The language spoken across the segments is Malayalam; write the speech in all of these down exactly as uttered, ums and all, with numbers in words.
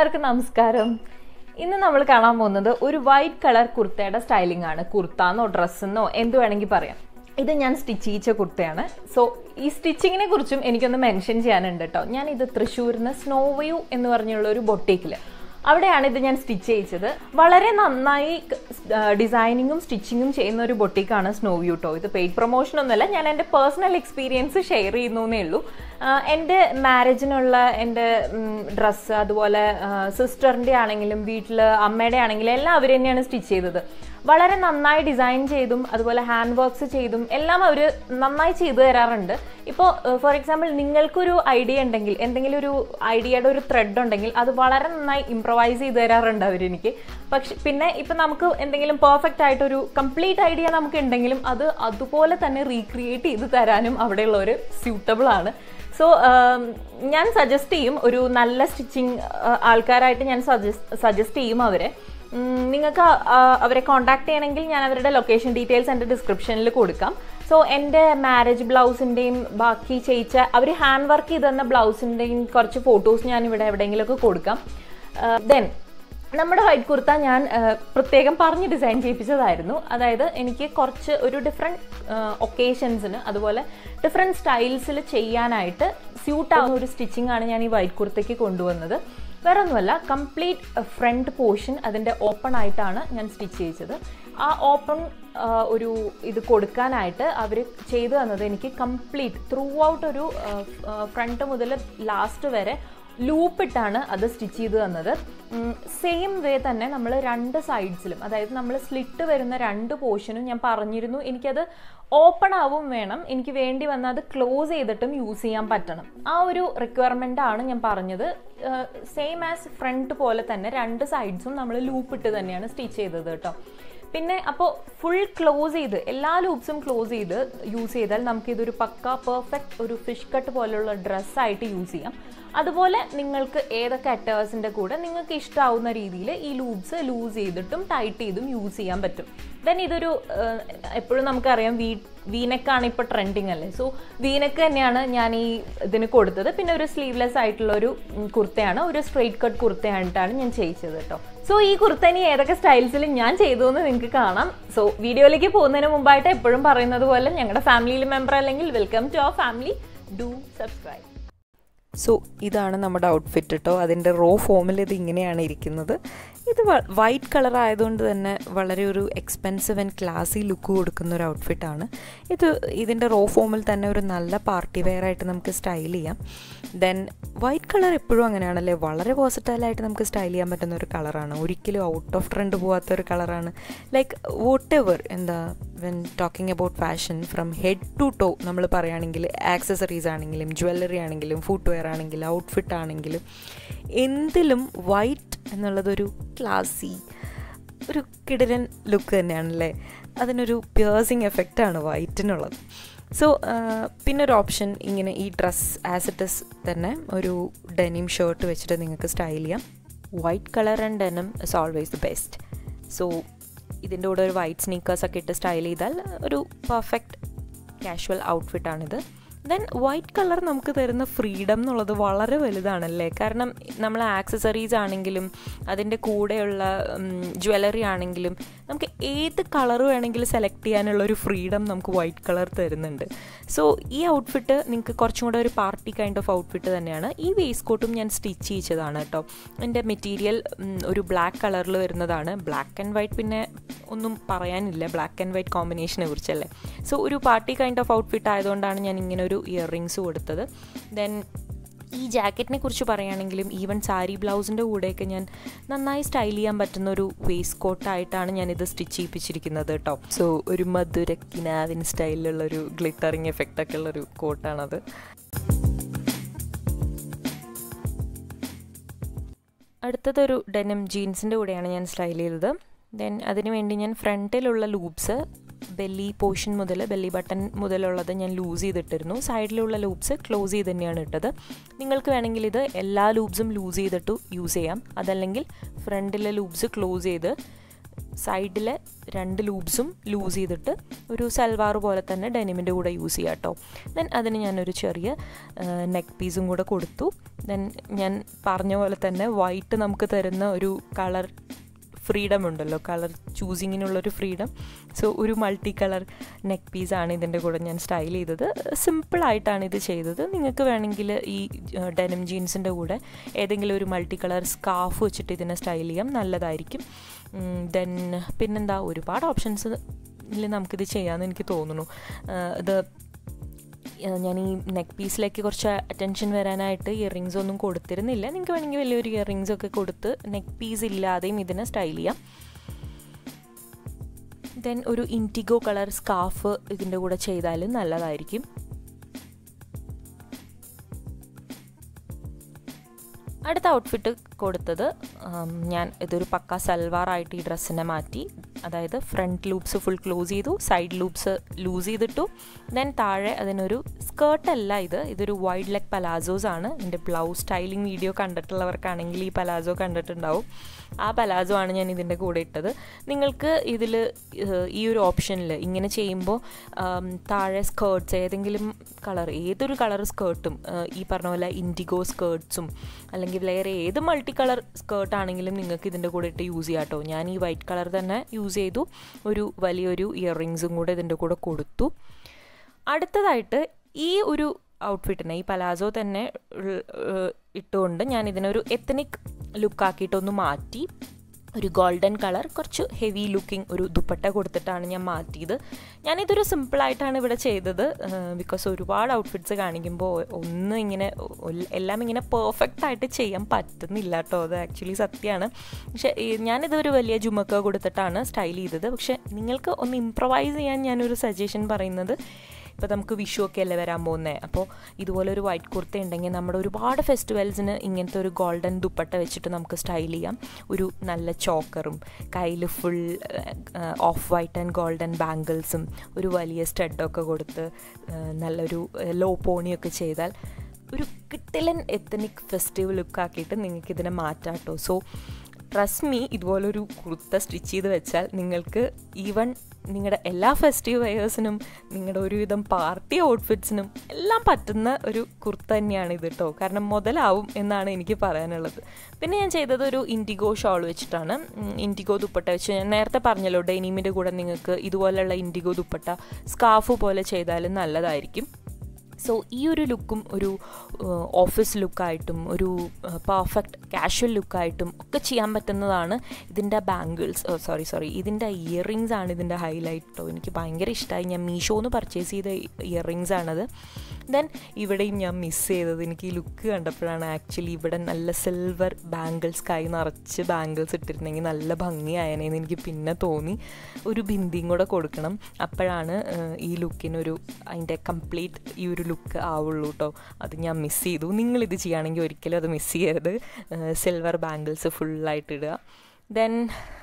എല്ലാവർക്കും നമസ്കാരം. ഇന്ന് നമ്മൾ കാണാൻ പോകുന്നത് ഒരു വൈറ്റ് കളർ കുർത്തയുടെ സ്റ്റൈലിംഗ് ആണ്. കുർത്താന്നോ ഡ്രസ്സെന്നോ എന്ത് വേണമെങ്കിൽ പറയാം. ഇത് ഞാൻ സ്റ്റിച്ച് ചെയ്യിച്ച കുർത്തയാണ്. സോ ഈ സ്റ്റിച്ചിങ്ങിനെ കുറിച്ചും എനിക്കൊന്ന് മെൻഷൻ ചെയ്യാനുണ്ട് കേട്ടോ. ഞാൻ ഇത് തൃശ്ശൂരിന്ന് സ്നോ വ്യൂ എന്ന് പറഞ്ഞുള്ള ഒരു ബൊട്ടീക്കിൽ അവിടെയാണ് ഇത് ഞാൻ സ്റ്റിച്ച് ചെയ്യിച്ചത്. വളരെ നന്നായി ഡിസൈനിങ്ങും സ്റ്റിച്ചിങ്ങും ചെയ്യുന്ന ഒരു ബൊട്ടീക്കാണ് സ്നോ വ്യൂ കേട്ടോ. ഇത് പെയ്ഡ് പ്രൊമോഷൻ ഒന്നുമല്ല, ഞാൻ എൻ്റെ പേഴ്സണൽ എക്സ്പീരിയൻസ് ഷെയർ ചെയ്യുന്നേ ഉള്ളൂ. എൻ്റെ മാരേജിനുള്ള എൻ്റെ ഡ്രസ്സ്, അതുപോലെ സിസ്റ്ററിൻ്റെ ആണെങ്കിലും വീട്ടിൽ അമ്മയുടെ ആണെങ്കിലും എല്ലാം അവർ തന്നെയാണ് സ്റ്റിച്ച് ചെയ്തത്. വളരെ നന്നായി ഡിസൈൻ ചെയ്തും അതുപോലെ ഹാൻഡ് വർക്ക്സ് ചെയ്തും എല്ലാം അവർ നന്നായി ചെയ്തു തരാറുണ്ട്. ഇപ്പോൾ ഫോർ എക്സാമ്പിൾ നിങ്ങൾക്കൊരു ഐഡിയ ഉണ്ടെങ്കിൽ, എന്തെങ്കിലും ഒരു ഐഡിയയുടെ ഒരു ത്രെഡ് ഉണ്ടെങ്കിൽ അത് വളരെ നന്നായി ഇംപ്രവൈസ് ചെയ്ത് തരാറുണ്ട് അവരെനിക്ക്. പക്ഷെ പിന്നെ ഇപ്പം നമുക്ക് എന്തെങ്കിലും പെർഫെക്റ്റ് ആയിട്ടൊരു കംപ്ലീറ്റ് ഐഡിയ നമുക്ക് ഉണ്ടെങ്കിലും അത് അതുപോലെ തന്നെ റീക്രിയേറ്റ് ചെയ്ത് തരാനും അവിടെയുള്ളവർ സ്യൂട്ടബിൾ ആണ്. സോ ഞാൻ സജസ്റ്റ് ചെയ്യും, ഒരു നല്ല സ്റ്റിച്ചിങ് ആൾക്കാരായിട്ട് ഞാൻ സജസ്റ്റ് സജസ്റ്റ് ചെയ്യും അവരെ. നിങ്ങൾക്ക് അവരെ കോൺടാക്ട് ചെയ്യണമെങ്കിൽ ഞാൻ അവരുടെ ലൊക്കേഷൻ ഡീറ്റെയിൽസ് എൻ്റെ ഡിസ്ക്രിപ്ഷനിൽ കൊടുക്കാം. സോ എൻ്റെ മാരേജ് ബ്ലൗസിൻ്റെയും ബാക്കി ചെയ്യിച്ച അവർ ഹാൻഡ് വർക്ക് ചെയ്ത് തന്ന ബ്ലൗസിൻ്റെയും കുറച്ച് ഫോട്ടോസ് ഞാൻ ഇവിടെ എവിടെയെങ്കിലുമൊക്കെ കൊടുക്കാം. ദെൻ നമ്മുടെ വൈറ്റ് കുർത്ത ഞാൻ പ്രത്യേകം പറഞ്ഞ് ഡിസൈൻ ചെയ്യിപ്പിച്ചതായിരുന്നു. അതായത് എനിക്ക് കുറച്ച് ഒരു ഡിഫറെൻറ്റ് ഒക്കേഷൻസിന് അതുപോലെ ഡിഫറെൻറ്റ് സ്റ്റൈൽസിൽ ചെയ്യാനായിട്ട് സ്യൂട്ടാവുന്ന ഒരു സ്റ്റിച്ചിങ് ആണ് ഞാൻ ഈ വൈറ്റ് കുർത്തയ്ക്ക് കൊണ്ടുവന്നത്. വേറെ ഒന്നുമല്ല, കംപ്ലീറ്റ് ഫ്രണ്ട് പോർഷൻ അതിൻ്റെ ഓപ്പൺ ആയിട്ടാണ് ഞാൻ സ്റ്റിച്ച് ചെയ്യിച്ചത്. ആ ഓപ്പൺ ഒരു ഇത് കൊടുക്കാനായിട്ട് അവർ ചെയ്തു തന്നത് എനിക്ക് കംപ്ലീറ്റ് ത്രൂ ഔട്ട് ഒരു ഫ്രണ്ട് മുതൽ ലാസ്റ്റ് വരെ ലൂപ്പിട്ടാണ് അത് സ്റ്റിച്ച് ചെയ്ത് തന്നത്. സെയിം വേ തന്നെ നമ്മൾ രണ്ട് സൈഡ്സിലും, അതായത് നമ്മൾ സ്ലിറ്റ് വരുന്ന രണ്ട് പോർഷനും ഞാൻ പറഞ്ഞിരുന്നു എനിക്കത് ഓപ്പൺ ആവും വേണം, എനിക്ക് വേണ്ടി വന്നാൽ അത് ക്ലോസ് ചെയ്തിട്ടും യൂസ് ചെയ്യാൻ പറ്റണം. ആ ഒരു റിക്വയർമെൻ്റ് ആണ് ഞാൻ പറഞ്ഞത്. സെയിം ആസ് ഫ്രണ്ട് പോലെ തന്നെ രണ്ട് സൈഡ്സും നമ്മൾ ലൂപ്പിട്ട് തന്നെയാണ് സ്റ്റിച്ച് ചെയ്തത് കേട്ടോ. പിന്നെ അപ്പോൾ ഫുൾ ക്ലോസ് ചെയ്ത് എല്ലാ ലൂപ്സും ക്ലോസ് ചെയ്ത് യൂസ് ചെയ്താൽ നമുക്കിതൊരു പക്ക പെർഫെക്റ്റ് ഒരു ഫിഷ് കട്ട് പോലുള്ള ഡ്രസ്സായിട്ട് യൂസ് ചെയ്യാം. അതുപോലെ നിങ്ങൾക്ക് ഏതൊക്കെ അറ്റേഴ്സിൻ്റെ കൂടെ നിങ്ങൾക്ക് ഇഷ്ടമാവുന്ന രീതിയിൽ ഈ ലൂപ്സ് ലൂസ് ചെയ്തിട്ടും ടൈറ്റ് ചെയ്തും യൂസ് ചെയ്യാൻ പറ്റും. ദെൻ ഇതൊരു എപ്പോഴും നമുക്കറിയാം വീ വീനെക്കാണ് ഇപ്പോൾ ട്രെൻഡിങ് അല്ലേ. സോ വീനെക്ക് തന്നെയാണ് ഞാൻ ഈ ഇതിന് കൊടുത്തത്. പിന്നെ ഒരു സ്ലീവ്ലെസ് ആയിട്ടുള്ള ഒരു കുർത്തയാണ്, ഒരു സ്ട്രെയിറ്റ് കട്ട് കുർത്തയായിട്ടാണ് ഞാൻ ചെയ്യിച്ചത് കേട്ടോ. സോ ഈ കുർത്ത ഇനി ഏതൊക്കെ സ്റ്റൈൽസിൽ ഞാൻ ചെയ്തു എന്ന് നിങ്ങൾക്ക് കാണാം. സോ വീഡിയോയിലേക്ക് പോകുന്നതിന് മുമ്പായിട്ട് എപ്പോഴും പറയുന്നത് പോലെ ഞങ്ങളുടെ ഫാമിലിയിൽ മെമ്പർ അല്ലെങ്കിൽ welcome to our family, do subscribe. So ഇതാണ് നമ്മുടെ ഔട്ട്ഫിറ്റ് കേട്ടോ. അതിൻ്റെ റോ ഫോമിൽ ഇത് ഇങ്ങനെയാണ് ഇരിക്കുന്നത്. ഇത് വൈറ്റ് കളർ ആയതുകൊണ്ട് തന്നെ വളരെ ഒരു എക്സ്പെൻസീവ് ആൻഡ് ക്ലാസി ലുക്ക് കൊടുക്കുന്ന ഒരു ഔട്ട്ഫിറ്റാണ് ഇത്. ഇതിൻ്റെ റോ ഫോമിൽ തന്നെ ഒരു നല്ല പാർട്ടി വെയർ ആയിട്ട് നമുക്ക് സ്റ്റൈൽ ചെയ്യാം. ദെൻ വൈറ്റ് കളർ എപ്പോഴും അങ്ങനെയാണല്ലേ, വളരെ വേഴ്സറ്റൈലായിട്ട് നമുക്ക് സ്റ്റൈൽ ചെയ്യാൻ പറ്റുന്ന ഒരു കളറാണ്. ഒരിക്കലും ഔട്ട് ഓഫ് ട്രെൻഡ് പോകാത്ത ഒരു കളറാണ്. ലൈക്ക് വോട്ട് എവർ എന്താ when talking about fashion from head to toe നമ്മൾ പറയുകയാണെങ്കിൽ, ആക്സസറീസ് ആണെങ്കിലും ജ്വല്ലറി ആണെങ്കിലും ഫുട് വെയർ ആണെങ്കിലും ഔട്ട്ഫിറ്റ് ആണെങ്കിലും എന്തിലും വൈറ്റ് എന്നുള്ളതൊരു ക്ലാസി ഒരു കിടിലൻ ലുക്ക് തന്നെയാണല്ലേ. അതിനൊരു പിയേഴ്സിങ് എഫക്റ്റാണ് വൈറ്റിനുള്ളത്. സോ പിന്നെ ഒരു ഓപ്ഷൻ ഇങ്ങനെ ഈ ഡ്രസ്സ് ആസ് ഇറ്റ് ഇസ് തന്നെ ഒരു ഡെനിം ഷർട്ട് വെച്ചിട്ട് നിങ്ങൾക്ക് സ്റ്റൈൽ ചെയ്യാം. White colour and denim is always the best. So ഇതിൻ്റെ കൂടെ ഒരു വൈറ്റ് സ്നീക്കേഴ്സൊക്കെ ഇട്ട് സ്റ്റൈൽ ചെയ്താൽ ഒരു പെർഫെക്റ്റ് കാഷ്വൽ ഔട്ട്ഫിറ്റാണിത്. ദെൻ വൈറ്റ് കളർ നമുക്ക് തരുന്ന ഫ്രീഡം എന്നുള്ളത് വളരെ വലുതാണല്ലേ. കാരണം നമ്മൾ ആക്സസറീസ് ആണെങ്കിലും അതിൻ്റെ കൂടെയുള്ള ജ്വല്ലറി ആണെങ്കിലും നമുക്ക് ഏത് കളർ വേണമെങ്കിലും സെലക്ട് ചെയ്യാനുള്ള ഒരു ഫ്രീഡം നമുക്ക് വൈറ്റ് കളർ തരുന്നുണ്ട്. സോ ഈ ഔട്ട്ഫിറ്റ് നിങ്ങൾക്ക് കുറച്ചും കൂടെ ഒരു പാർട്ടി കൈൻഡ് ഓഫ് ഔട്ട്ഫിറ്റ് തന്നെയാണ്. ഈ വേസ്റ്റ് കോട്ടും ഞാൻ സ്റ്റിച്ച് ചെയ്യിച്ചതാണ് കേട്ടോ. എൻ്റെ മെറ്റീരിയൽ ഒരു ബ്ലാക്ക് കളറിൽ വരുന്നതാണ്. ബ്ലാക്ക് ആൻഡ് വൈറ്റ് പിന്നെ ഒന്നും പറയാനില്ല, ബ്ലാക്ക് ആൻഡ് വൈറ്റ് കോമ്പിനേഷനെ കുറിച്ചല്ലേ. സോ ഒരു പാർട്ടി കൈൻഡ് ഓഫ് ഔട്ട്ഫിറ്റ് ആയതുകൊണ്ടാണ് ഞാൻ ഇങ്ങനെ ഒരു ഇയർ റിങ്സ് കൊടുത്തത്. ദെൻ ഈ ജാക്കറ്റിനെ കുറിച്ച് പറയുകയാണെങ്കിലും ഈവൻ സാരി ബ്ലൗസിൻ്റെ കൂടെയൊക്കെ ഞാൻ നന്നായി സ്റ്റൈൽ ചെയ്യാൻ പറ്റുന്ന ഒരു വേസ്റ്റ് കോട്ടായിട്ടാണ് ഞാനിത് സ്റ്റിച്ച് ചെയ്യിപ്പിച്ചിരിക്കുന്നത് കേട്ടോ. സോ ഒരു മധുര കിനാവിൻ സ്റ്റൈലിലുള്ളൊരു ഗ്ലിറ്ററിങ് എഫക്റ്റൊക്കെ ഉള്ളൊരു കോട്ടാണത്. അടുത്തതൊരു ഡെനം ജീൻസിൻ്റെ കൂടെയാണ് ഞാൻ സ്റ്റൈൽ ചെയ്തത്. ദെൻ അതിന് വേണ്ടി ഞാൻ ഫ്രണ്ടിലുള്ള ലൂപ്സ് ബെല്ലി പോർഷൻ മുതൽ ബെല്ലി ബട്ടൺ മുതലുള്ളത് ഞാൻ ലൂസ് ചെയ്തിട്ടിരുന്നു. സൈഡിലുള്ള ലൂപ്സ് ക്ലോസ് ചെയ്ത് തന്നെയാണ് ഇട്ടത്. നിങ്ങൾക്ക് വേണമെങ്കിൽ ഇത് എല്ലാ ലൂപ്സും ലൂസ് ചെയ്തിട്ട് യൂസ് ചെയ്യാം. അതല്ലെങ്കിൽ ഫ്രണ്ടിലെ ലൂപ്സ് ക്ലോസ് ചെയ്ത് സൈഡിലെ രണ്ട് ലൂബ്സും ലൂസ് ചെയ്തിട്ട് ഒരു സൽവാർ പോലെ തന്നെ ഡെനിമിൻ്റെ കൂടെ യൂസ് ചെയ്യാം കേട്ടോ. ദെൻ അതിന് ഞാനൊരു ചെറിയ നെക്ക് പീസും കൂടെ കൊടുത്തു. ദെൻ ഞാൻ പറഞ്ഞ പോലെ തന്നെ വൈറ്റ് നമുക്ക് തരുന്ന ഒരു കളർ ഫ്രീഡം ഉണ്ടല്ലോ, കളർ ചൂസിങ്ങിനുള്ളൊരു ഫ്രീഡം. സോ ഒരു മൾട്ടി കളർ നെക്ക് പീസാണ് ഇതിൻ്റെ കൂടെ ഞാൻ സ്റ്റൈൽ ചെയ്തത്. സിമ്പിളായിട്ടാണ് ഇത് ചെയ്തത്. നിങ്ങൾക്ക് വേണമെങ്കിൽ ഈ ഡെനിം ജീൻസിൻ്റെ കൂടെ ഏതെങ്കിലും ഒരു മൾട്ടി കളർ സ്കാർഫ് വെച്ചിട്ട് ഇതിനെ സ്റ്റൈൽ ചെയ്യാം, നല്ലതായിരിക്കും. ദെൻ പിന്നെന്താ, ഒരുപാട് ഓപ്ഷൻസ് നമുക്കിത് ചെയ്യാമെന്ന് എനിക്ക് തോന്നുന്നു. ഇത് ഞാൻ ഈ നെക്ക് പീസിലേക്ക് കുറച്ച് അറ്റൻഷൻ വരാനായിട്ട് ഇയറിങ്സ് ഒന്നും കൊടുത്തിരുന്നില്ല. നിങ്ങൾക്ക് വേണമെങ്കിൽ വലിയൊരു ഇയറിങ്സ് ഒക്കെ കൊടുത്ത് നെക്ക് പീസ് ഇല്ലാതെയും ഇതിനെ സ്റ്റൈൽ ചെയ്യാം. ദെൻ ഒരു ഇൻറ്റിഗോ കളർ സ്കാർഫ് ഇതിൻ്റെ കൂടെ ചെയ്താലും നല്ലതായിരിക്കും. അടുത്ത ഔട്ട്ഫിറ്റ് കൊടുത്തത് ഞാൻ ഇതൊരു പക്ക സൽവാറായിട്ട് ഈ ഡ്രസ്സിനെ മാറ്റി. അതായത് ഫ്രണ്ട് ലൂപ്സ് ഫുൾ ക്ലോസ് ചെയ്തു, സൈഡ് ലൂപ്സ് ലൂസ് ചെയ്തിട്ടു. ദെൻ താഴെ അതിനൊരു സ്കേർട്ടല്ല ഇത്, ഇതൊരു വൈഡ് ലെഗ് പലാസോസ് ആണ്. എൻ്റെ ബ്ലൗസ് സ്റ്റൈലിംഗ് വീഡിയോ കണ്ടിട്ടുള്ളവർക്കാണെങ്കിൽ ഈ പലാസോ കണ്ടിട്ടുണ്ടാവും. ആ പലാസോ ആണ് ഞാൻ ഇതിൻ്റെ കൂടെ ഇട്ടത്. നിങ്ങൾക്ക് ഇതിൽ ഈ ഒരു ഓപ്ഷനിൽ ഇങ്ങനെ ചെയ്യുമ്പോൾ താഴെ സ്കേർട്ട്സ് ഏതെങ്കിലും കളർ, ഏതൊരു കളർ സ്കേർട്ടും, ഈ പറഞ്ഞ പോലെ ഇൻഡിഗോ സ്കേർട്ട്സും അല്ലെങ്കിൽ വേറെ ഏത് മൾട്ടി കളർ സ്കേർട്ടാണെങ്കിലും നിങ്ങൾക്ക് ഇതിൻ്റെ കൂടെ ഇട്ട് യൂസ് ചെയ്യാം കേട്ടോ. ഞാൻ ഈ വൈറ്റ് കളർ തന്നെ യൂസ് ചെയ്തു. ഒരു വലിയൊരു ഇയറിങ്സും കൂടെ ഇതിൻ്റെ കൂടെ കൊടുത്തു. അടുത്തതായിട്ട് ഈ ഒരു ഔട്ട്ഫിറ്റിനെ, ഈ പലാസോ തന്നെ ഇട്ടുകൊണ്ട് ഞാൻ ഇതിനൊരു എത്തനിക് ലുക്കാക്കിയിട്ടൊന്ന് മാറ്റി. ഒരു ഗോൾഡൻ കളർ കുറച്ച് ഹെവി ലുക്കിംഗ് ഒരു ദുപ്പട്ട കൊടുത്തിട്ടാണ് ഞാൻ മാറ്റിയത്. ഞാനിതൊരു സിമ്പിളായിട്ടാണ് ഇവിടെ ചെയ്തത്. ബിക്കോസ് ഒരുപാട് ഔട്ട്ഫിറ്റ്സ് കാണിക്കുമ്പോൾ ഒന്ന് ഇങ്ങനെ എല്ലാം ഇങ്ങനെ പെർഫെക്റ്റ് ആയിട്ട് ചെയ്യാൻ പറ്റുന്നില്ല കേട്ടോ. അത് ആക്ച്വലി സത്യമാണ്. പക്ഷേ ഞാനിതൊരു വലിയ ജുമക്ക കൊടുത്തിട്ടാണ് സ്റ്റൈൽ ചെയ്തത്. പക്ഷേ നിങ്ങൾക്ക് ഒന്ന് ഇംപ്രവൈസ് ചെയ്യാൻ ഞാനൊരു സജഷൻ പറയുന്നത്, ഇപ്പോൾ നമുക്ക് വിഷു ഒക്കെ അല്ലേ വരാൻ പോകുന്നത്. അപ്പോൾ ഇതുപോലെ ഒരു വൈറ്റ് കുർത്ത ഉണ്ടെങ്കിൽ നമ്മുടെ ഒരുപാട് ഫെസ്റ്റിവൽസിന് ഇങ്ങനത്തെ ഒരു ഗോൾഡൻ ദുപ്പട്ട വെച്ചിട്ട് നമുക്ക് സ്റ്റൈൽ ചെയ്യാം. ഒരു നല്ല ചോക്കറും കയ്യിൽ full off white and golden ബാംഗിൾസും ഒരു വലിയ സ്റ്റഡൊക്കെ കൊടുത്ത് നല്ലൊരു ലോ പോണിയൊക്കെ ചെയ്താൽ ഒരു കിട്ടിലൻ എത്തനിക് ഫെസ്റ്റിവൽ ലുക്കാക്കിയിട്ട് നിങ്ങൾക്ക് ഇതിനെ മാറ്റാം കേട്ടോ. സോ ട്രസ്റ്റ് മീ, ഇതുപോലൊരു കുർത്ത സ്റ്റിച്ച് ചെയ്ത് വെച്ചാൽ നിങ്ങൾക്ക് ഈവൻ നിങ്ങളുടെ എല്ലാ ഫെസ്റ്റീവ് വെയേഴ്സിനും നിങ്ങളുടെ ഒരുവിധം പാർട്ടി ഔട്ട്ഫിറ്റ്സിനും എല്ലാം പറ്റുന്ന ഒരു കുർത്ത തന്നെയാണ് ഇത് കേട്ടോ. കാരണം മുതലാവും എന്നാണ് എനിക്ക് പറയാനുള്ളത്. പിന്നെ ഞാൻ ചെയ്തത് ഒരു ഇൻഡിഗോ ഷോൾ വെച്ചിട്ടാണ്. ഇൻഡിഗോ ദുപ്പട്ട വെച്ച് ഞാൻ നേരത്തെ പറഞ്ഞല്ലോ, ഡെനിമിൻ്റെ കൂടെ നിങ്ങൾക്ക് ഇതുപോലെയുള്ള ഇൻഡിഗോ ദുപ്പട്ട സ്കാർഫ് പോലെ ചെയ്താലും നല്ലതായിരിക്കും. സോ ഈ ഒരു ലുക്കും ഒരു ഓഫീസ് ലുക്കായിട്ടും ഒരു പെർഫെക്റ്റ് കാഷ്വൽ ലുക്കായിട്ടും ഒക്കെ ചെയ്യാൻ പറ്റുന്നതാണ്. ഇതിൻ്റെ ബാംഗിൾസ് സോറി സോറി ഇതിൻ്റെ ഇയറിങ്സ് ആണ് ഇതിൻ്റെ ഹൈലൈറ്റ് കേട്ടോ. എനിക്ക് ഭയങ്കര ഇഷ്ടമായി. ഞാൻ മീഷോന്ന് പർച്ചേസ് ചെയ്ത ഇയറിങ്സ് ആണത്. ദെൻ ഇവിടെയും ഞാൻ മിസ് ചെയ്തത്, എനിക്ക് ഈ ലുക്ക് കണ്ടപ്പോഴാണ് ആക്ച്വലി ഇവിടെ നല്ല സിൽവർ ബാംഗിൾസ്, കൈ നിറച്ച് ബാംഗിൾസ് ഇട്ടിരുന്നെങ്കിൽ നല്ല ഭംഗിയായനെന്ന് എനിക്ക് പിന്നെ തോന്നി. ഒരു ബിന്ദിയും കൂടെ കൊടുക്കണം, അപ്പോഴാണ് ഈ ലുക്കിനൊരു അതിൻ്റെ കംപ്ലീറ്റ് ഈ ഒരു ലുക്ക് ആവുള്ളൂ കേട്ടോ. അത് ഞാൻ മിസ് ചെയ്തു. നിങ്ങളിത് ചെയ്യുകയാണെങ്കിൽ ഒരിക്കലും അത് മിസ് ചെയ്യരുത്. സിൽവർ ബാംഗിൾസ് ഫുള്ളായിട്ട് ഇടുക. ദെൻ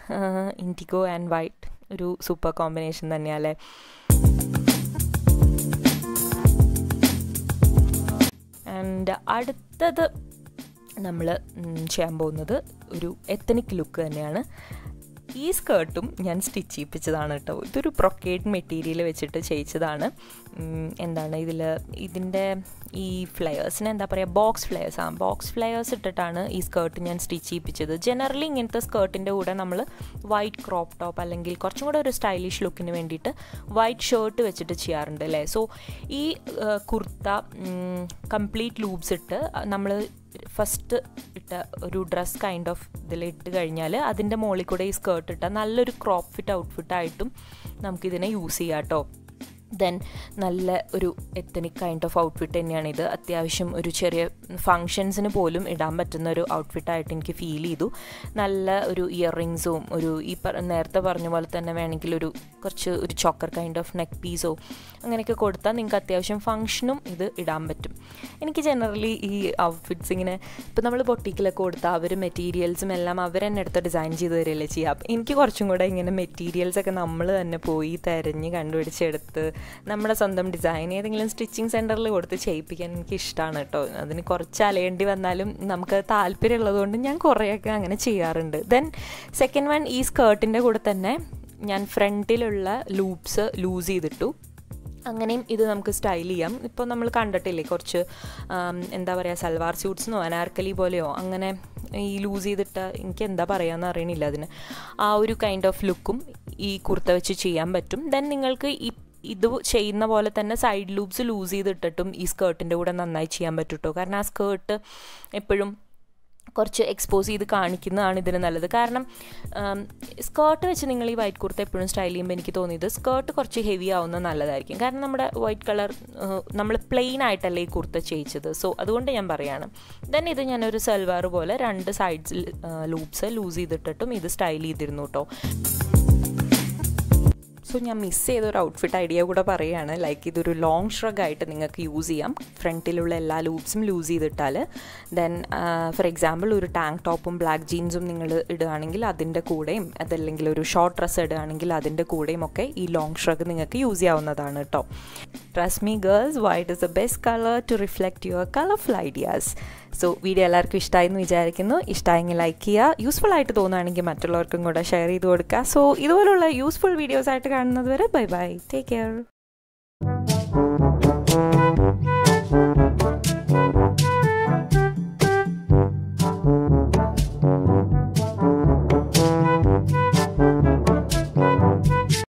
ഇൻഡിഗോ ആൻഡ് വൈറ്റ് ഒരു സൂപ്പർ കോമ്പിനേഷൻ തന്നെയല്ലേ. ആൻഡ് അടുത്തത് നമ്മൾ ചെയ്യാൻ പോകുന്നത് ഒരു എത്തനിക് ലുക്ക് തന്നെയാണ്. ഈ സ്കേർട്ടും ഞാൻ സ്റ്റിച്ച് ചെയ്യിപ്പിച്ചതാണ് കേട്ടോ. ഇതൊരു ബ്രൊക്കേഡ് മെറ്റീരിയൽ വെച്ചിട്ട് ചെയ്യിച്ചതാണ്. എന്താണ് ഇതിൽ ഇതിൻ്റെ ഈ ഫ്ലെയേഴ്സിന് എന്താ പറയുക, ബോക്സ് ഫ്ലെയേഴ്സ്. ആ ബോക്സ് ഫ്ലെയേഴ്സ് ഇട്ടിട്ടാണ് ഈ സ്കേർട്ട് ഞാൻ സ്റ്റിച്ച് ചെയ്യിപ്പിച്ചത്. ജനറലി ഇങ്ങനത്തെ സ്കേർട്ടിൻ്റെ കൂടെ നമ്മൾ വൈറ്റ് ക്രോപ്പ് ടോപ്പ് അല്ലെങ്കിൽ കുറച്ചും കൂടെ ഒരു സ്റ്റൈലിഷ് ലുക്കിന് വേണ്ടിയിട്ട് വൈറ്റ് ഷർട്ട് വെച്ചിട്ട് ചെയ്യാറുണ്ട് അല്ലേ. സോ ഈ കുർത്ത കംപ്ലീറ്റ് ലൂബ്സ് ഇട്ട് നമ്മൾ ഫസ്റ്റ് ഇട്ട ഒരു ഡ്രസ് കൈൻഡ് ഓഫ് ഇതിൽ ഇട്ട് കഴിഞ്ഞാൽ അതിൻ്റെ മുകളിൽ കൂടെ ഈ സ്കേർട്ട് ഇട്ടാൽ നല്ലൊരു ക്രോപ്പ് ഫിറ്റ് ഔട്ട്ഫിറ്റായിട്ടും നമുക്കിതിനെ യൂസ് ചെയ്യാം കേട്ടോ. ദെൻ നല്ല ഒരു എത്തനിക് കൈൻഡ് ഓഫ് ഔട്ട്ഫിറ്റ് തന്നെയാണ് ഇത്. അത്യാവശ്യം ഒരു ചെറിയ ഫങ്ഷൻസിന് പോലും ഇടാൻ പറ്റുന്ന ഒരു ഔട്ട്ഫിറ്റായിട്ട് എനിക്ക് ഫീൽ ചെയ്തു. നല്ല ഒരു ഇയറിങ്സും ഒരു ഈ നേരത്തെ പറഞ്ഞ പോലെ തന്നെ വേണമെങ്കിൽ ഒരു കുറച്ച് ഒരു ചോക്കർ കൈൻഡ് ഓഫ് നെക്ക് പീസോ അങ്ങനെയൊക്കെ കൊടുത്താൽ നിങ്ങൾക്ക് അത്യാവശ്യം ഫങ്ഷനും ഇത് ഇടാൻ പറ്റും. എനിക്ക് ജനറലി ഈ ഔട്ട്ഫിറ്റ്സ് ഇങ്ങനെ ഇപ്പോൾ നമ്മൾ ബൊട്ടീക്കിലൊക്കെ കൊടുത്താൽ അവർ മെറ്റീരിയൽസും എല്ലാം അവർ തന്നെ എടുത്ത് ഡിസൈൻ ചെയ്ത് തരികയല്ലേ ചെയ്യുക. അപ്പം എനിക്ക് കുറച്ചും കൂടെ ഇങ്ങനെ മെറ്റീരിയൽസൊക്കെ നമ്മൾ തന്നെ പോയി തിരഞ്ഞ് കണ്ടുപിടിച്ചെടുത്ത് നമ്മുടെ സ്വന്തം ഡിസൈൻ ഏതെങ്കിലും സ്റ്റിച്ചിങ് സെൻറ്ററിൽ കൊടുത്ത് ചെയ്യിപ്പിക്കാൻ എനിക്ക് ഇഷ്ടമാണ് കേട്ടോ. അതിന് കുറച്ച് അലയേണ്ടി വന്നാലും നമുക്ക് താല്പര്യമുള്ളതുകൊണ്ട് ഞാൻ കുറേയൊക്കെ അങ്ങനെ ചെയ്യാറുണ്ട്. ദെൻ സെക്കൻഡ് വൺ, ഈ സ്കേർട്ടിൻ്റെ കൂടെ തന്നെ ഞാൻ ഫ്രണ്ടിലുള്ള ലൂപ്സ് ലൂസ് ചെയ്തിട്ടു. അങ്ങനെയും ഇത് നമുക്ക് സ്റ്റൈൽ ചെയ്യാം. ഇപ്പോൾ നമ്മൾ കണ്ടിട്ടില്ലേ കുറച്ച് എന്താ പറയുക സൽവാർ സ്യൂട്ട്സിനോ അനാർക്കലി പോലെയോ അങ്ങനെ ഈ ലൂസ് ചെയ്തിട്ട് എനിക്ക് എന്താ പറയുകയെന്ന് അറിയണില്ല അതിന്, ആ ഒരു കൈൻഡ് ഓഫ് ലുക്കും ഈ കുർത്ത വെച്ച് ചെയ്യാൻ പറ്റും. ദെൻ നിങ്ങൾക്ക് ഈ ഇത് ചെയ്യുന്ന പോലെ തന്നെ സൈഡ് ലൂപ്സ് ലൂസ് ചെയ്തിട്ടിട്ടും ഈ സ്കേർട്ടിൻ്റെ കൂടെ നന്നായി ചെയ്യാൻ പറ്റും കേട്ടോ. കാരണം ആ സ്കേർട്ട് എപ്പോഴും കുറച്ച് എക്സ്പോസ് ചെയ്ത് കാണിക്കുന്നതാണ് ഇതിന് നല്ലത്. കാരണം സ്കേർട്ട് വെച്ച് നിങ്ങൾ ഈ വൈറ്റ് കുർത്ത എപ്പോഴും സ്റ്റൈൽ ചെയ്യുമ്പോൾ എനിക്ക് തോന്നിയത് സ്കേർട്ട് കുറച്ച് ഹെവി ആവുന്നത് നല്ലതായിരിക്കും. കാരണം നമ്മുടെ വൈറ്റ് കളർ നമ്മൾ പ്ലെയിൻ ആയിട്ടല്ലേ ഈ കുർത്ത ചെയ്യിച്ചത്. സോ അതുകൊണ്ട് ഞാൻ പറയുകയാണ്. ദെൻ ഇത് ഞാനൊരു സൽവാർ പോലെ രണ്ട് സൈഡ്സിൽ ലൂപ്സ് ലൂസ് ചെയ്തിട്ടിട്ടും ഇത് സ്റ്റൈൽ ചെയ്തിരുന്നു കേട്ടോ. സോ ഞാൻ മിസ് ചെയ്തൊരു ഔട്ട്ഫിറ്റ് ഐഡിയ കൂടെ പറയുകയാണ്. ലൈക്ക് ഇതൊരു ലോങ് ഷ്രഗ് ആയിട്ട് നിങ്ങൾക്ക് യൂസ് ചെയ്യാം. ഫ്രണ്ടിലുള്ള എല്ലാ ലൂപ്സും ലൂസ് ചെയ്തിട്ടാൽ ദെൻ ഫോർ എക്സാമ്പിൾ ഒരു ടാങ്ക് ടോപ്പും ബ്ലാക്ക് ജീൻസും നിങ്ങൾ ഇടുകയാണെങ്കിൽ അതിൻ്റെ കൂടെയും, അതല്ലെങ്കിൽ ഒരു ഷോർട്ട് ഡ്രസ്സ് ഇടുകയാണെങ്കിൽ അതിൻ്റെ കൂടെയും ഒക്കെ ഈ ലോങ് ഷ്രഗ് നിങ്ങൾക്ക് യൂസ് ചെയ്യാവുന്നതാണ് കേട്ടോ. Trust me girls, white is the best colour to reflect your colourful ideas. So video എല്ലാവർക്കും ഇഷ്ടമായി എന്ന് വിചാരിക്കുന്നു. ഇഷ്ടമായെങ്കിൽ ലൈക്ക് ചെയ്യുക. യൂസ്ഫുൾ ആയിട്ട് തോന്നുകയാണെങ്കിൽ മറ്റുള്ളവർക്കും കൂടെ ഷെയർ ചെയ്ത് കൊടുക്കുക. സോ ഇതുപോലുള്ള യൂസ്ഫുൾ വീഡിയോസ് ആയിട്ട് കാണുന്നത് വരെ ബൈ ബൈ, ടേക്ക് കെയർ.